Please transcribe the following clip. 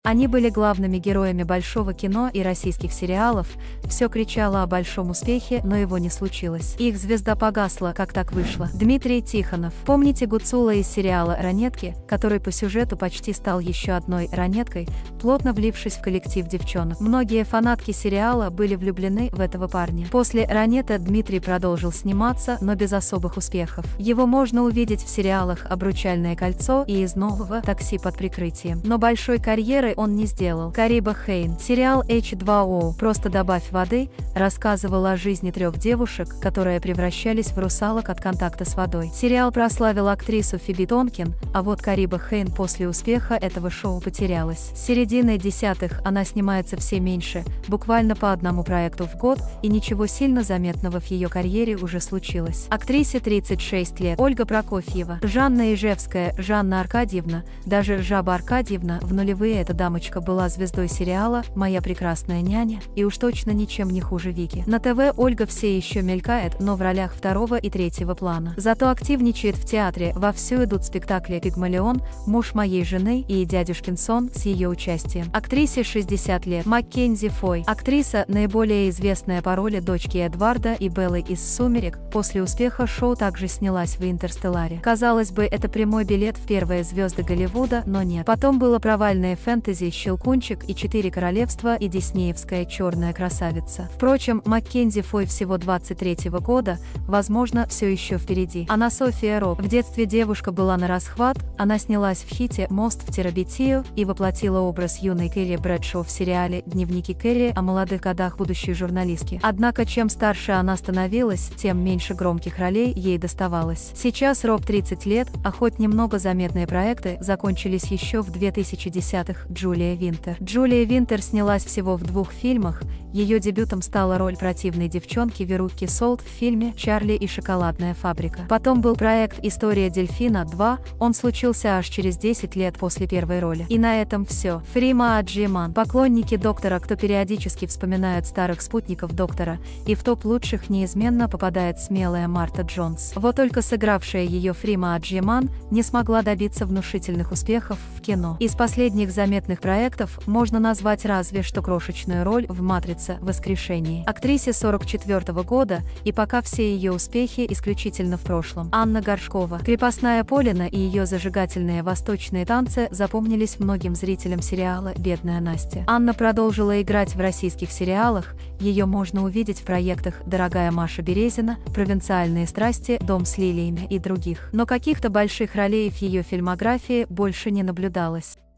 Они были главными героями большого кино и российских сериалов, все кричало о большом успехе, но его не случилось. Их звезда погасла, как так вышло. Дмитрий Тихонов. Помните Гуцула из сериала «Ранетки», который по сюжету почти стал еще одной ранеткой, плотно влившись в коллектив девчонок? Многие фанатки сериала были влюблены в этого парня. После «Ранета» Дмитрий продолжил сниматься, но без особых успехов. Его можно увидеть в сериалах «Обручальное кольцо» и из нового «Такси под прикрытием». Но большой карьеры он не сделал. Кариба Хейн. Сериал H2O «Просто добавь воды» рассказывал о жизни 3 девушек, которые превращались в русалок от контакта с водой. Сериал прославил актрису Фиби Тонкин, а вот Кариба Хейн после успеха этого шоу потерялась. С середины десятых она снимается все меньше, буквально по одному проекту в год, и ничего сильно заметного в ее карьере уже случилось. Актрисе 36 лет. Ольга Прокофьева. Жанна Ижевская. Жанна Аркадьевна. Даже Жаба Аркадьевна в нулевые эта дамочка была звездой сериала «Моя прекрасная няня», и уж точно ничем не хуже Вики. На ТВ Ольга все еще мелькает, но в ролях 2-го и 3-го плана. Зато активничает в театре, вовсю идут спектакли «Пигмалион», «Муж моей жены» и «Дядюшкин сон» с ее участием. Актрисе 60 лет. Маккензи Фой. Актриса, наиболее известная по роли дочки Эдварда и Беллы из «Сумерек», после успеха шоу также снялась в «Интерстелларе». Казалось бы, это прямой билет в первые звезды Голливуда, но нет. Потом было провальное фэнтези «Щелкунчик» и «4 королевства» и диснеевская «Черная красавица». Впрочем, Маккензи Фой всего 23-го года, возможно, все еще впереди. Анна София Роб. В детстве девушка была на расхват, она снялась в хите «Мост в Терабитию» и воплотила образ юной Кэрри Брэдшоу в сериале «Дневники Кэрри» о молодых годах будущей журналистки. Однако, чем старше она становилась, тем меньше громких ролей ей доставалось. Сейчас Роб 30 лет, а хоть немного заметные проекты закончились еще в 2010-х. Джулия Винтер. Джулия Винтер снялась всего в 2 фильмах, ее дебютом стала роль противной девчонки Веруки Солт в фильме «Чарли и шоколадная фабрика». Потом был проект «История дельфина 2», он случился аж через 10 лет после первой роли. И на этом все. Фрима Аджиман. Поклонники Доктора Кто периодически вспоминают старых спутников Доктора, и в топ лучших неизменно попадает смелая Марта Джонс. Вот только сыгравшая ее Фрима Аджиман не смогла добиться внушительных успехов в кино. Из последних заметных проектов можно назвать разве что крошечную роль в «Матрице. Воскрешении». Актрисе 44-го года, и пока все ее успехи исключительно в прошлом. Анна Горшкова. Крепостная Полина и ее зажигательные восточные танцы запомнились многим зрителям сериала «Бедная Настя». Анна продолжила играть в российских сериалах, ее можно увидеть в проектах «Дорогая Маша Березина», «Провинциальные страсти», «Дом с лилиями» и других. Но каких-то больших ролей в ее фильмографии больше не наблюдалось.